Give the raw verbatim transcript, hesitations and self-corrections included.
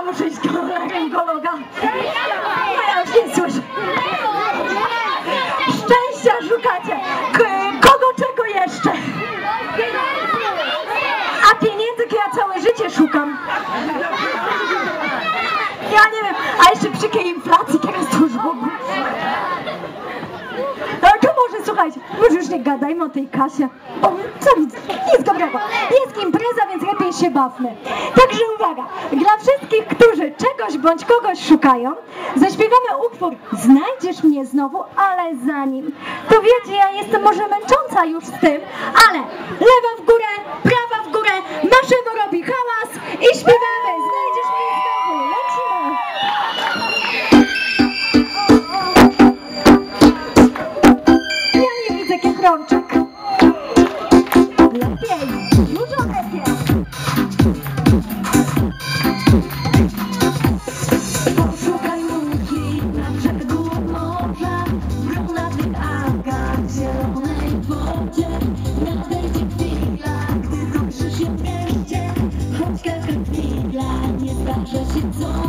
muszę iść do laryngologa. No ja już nie słyszę. Szczęścia szukacie. K kogo, czego jeszcze? A pieniędzy to ja całe życie szukam. Ja nie wiem, a jeszcze przy tej inflacji teraz to już w ogóle. No to może słuchajcie, może już nie gadajmy o tej kasie. O, co widzę? Nic dobrego. Jest impreza, więc lepiej się bawmy. Także uwaga, dla wszystkich, którzy czegoś bądź kogoś szukają, zaśpiewamy utwór Znajdziesz mnie znowu, ale zanim. To wiecie, ja jestem może męcząca już z tym, ale lewa w górę, prawa w górę, maszywo robi hałas i śpiewamy Znajdziesz mnie znowu. Lecimy. Rączek. Lepiej, dużo lepiej. Poszukaj ludzi na brzegu morza, w brunatnych algach, w zielonej wodzie. Nadejdzie chwila, gdy ruszy się wreszcie, choć każda chwila nie zdarza się coś.